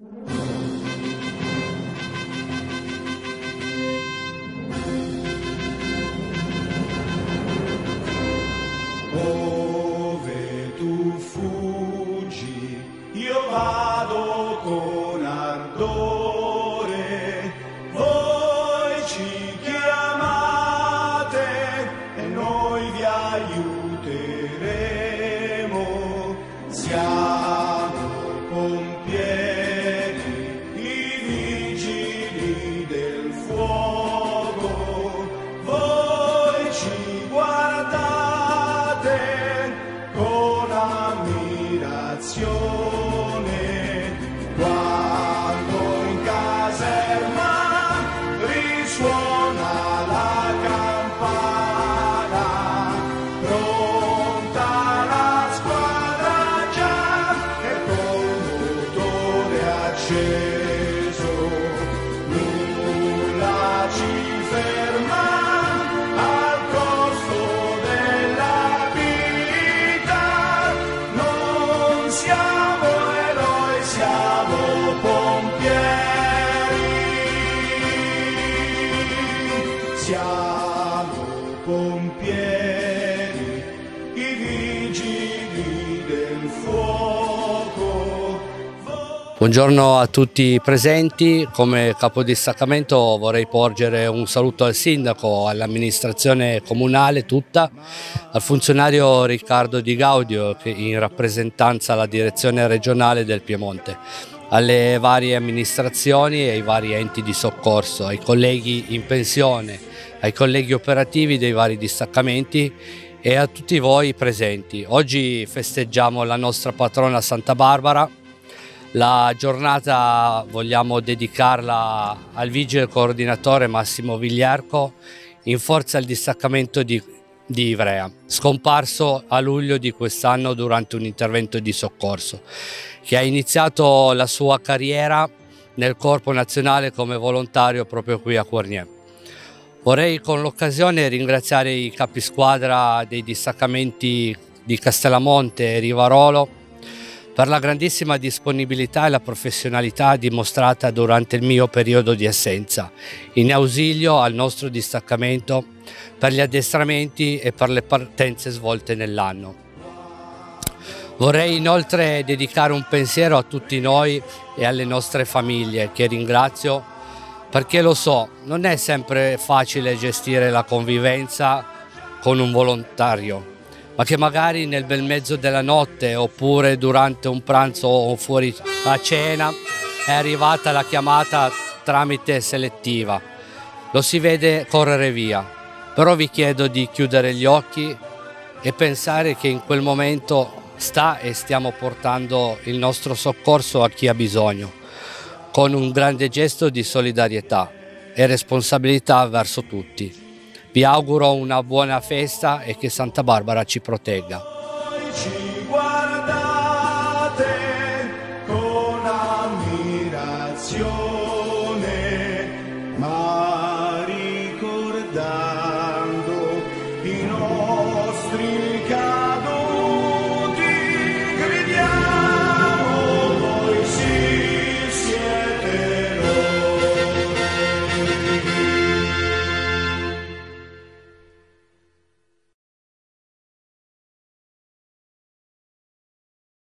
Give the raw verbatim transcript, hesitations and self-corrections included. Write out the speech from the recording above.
Ove tu fuggi, io vado con ardore, voi ci chiamate e noi vi aiuteremo, siamo pompieri, i vigili del fuoco, voi ci guardate con ammirazione, quando in caserma risuona la campana, pronta la squadra già e col motore acceso, nulla ci ferma al costo della vita, non siamo eroi, siamo pompieri, siamo pompieri, i vigili del fuoco. Buongiorno a tutti i presenti. Come capodistaccamento vorrei porgere un saluto al sindaco, all'amministrazione comunale tutta, al funzionario Riccardo Di Gaudio che in rappresentanza alla direzione regionale del Piemonte, alle varie amministrazioni e ai vari enti di soccorso, ai colleghi in pensione, ai colleghi operativi dei vari distaccamenti e a tutti voi presenti. Oggi festeggiamo la nostra patrona Santa Barbara. La giornata vogliamo dedicarla al vigile coordinatore Massimo Vigliarco in forza al distaccamento di, di Ivrea, scomparso a luglio di quest'anno durante un intervento di soccorso, che ha iniziato la sua carriera nel Corpo Nazionale come volontario proprio qui a Cournier. Vorrei con l'occasione ringraziare i capisquadra dei distaccamenti di Castellamonte e Rivarolo per la grandissima disponibilità e la professionalità dimostrata durante il mio periodo di assenza, in ausilio al nostro distaccamento per gli addestramenti e per le partenze svolte nell'anno. Vorrei inoltre dedicare un pensiero a tutti noi e alle nostre famiglie, che ringrazio perché lo so, non è sempre facile gestire la convivenza con un volontario, ma che magari nel bel mezzo della notte oppure durante un pranzo o fuori a cena è arrivata la chiamata tramite selettiva. Lo si vede correre via, però vi chiedo di chiudere gli occhi e pensare che in quel momento sta e stiamo portando il nostro soccorso a chi ha bisogno, con un grande gesto di solidarietà e responsabilità verso tutti. Vi auguro una buona festa e che Santa Barbara ci protegga.